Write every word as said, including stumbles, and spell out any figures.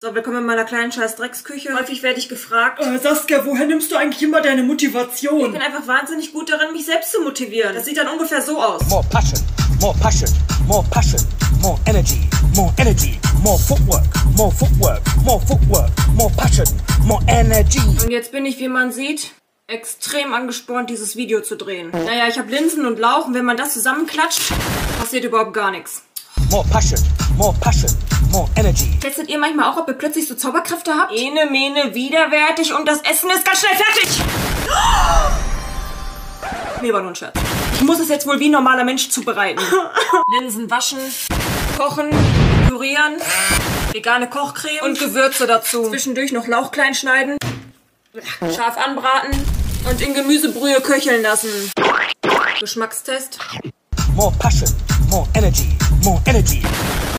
So, willkommen in meiner kleinen scheiß Drecksküche. Häufig werde ich gefragt. Äh, Saskia, woher nimmst du eigentlich immer deine Motivation? Ich bin einfach wahnsinnig gut darin, mich selbst zu motivieren. Das sieht dann ungefähr so aus. More passion, more passion, more passion, more energy, more energy, more footwork, more footwork, more footwork, more passion, more energy. Und jetzt bin ich, wie man sieht, extrem angespornt, dieses Video zu drehen. Naja, ich habe Linsen und Lauch und wenn man das zusammenklatscht, passiert überhaupt gar nichts. More passion, more passion, more energy. Testet ihr manchmal auch, ob ihr plötzlich so Zauberkräfte habt? Ene, mene, widerwärtig und das Essen ist ganz schnell fertig! Nee, war nur ein Scherz. Ich muss es jetzt wohl wie ein normaler Mensch zubereiten. Linsen waschen, kochen, pürieren, vegane Kochcreme und Gewürze dazu. Zwischendurch noch Lauch klein schneiden, scharf anbraten und in Gemüsebrühe köcheln lassen. Geschmackstest. More passion, more energy, more energy.